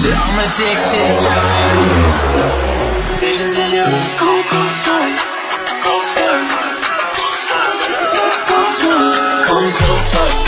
Said I'm addicted to visions in your go closer, closer, closer, closer, come closer.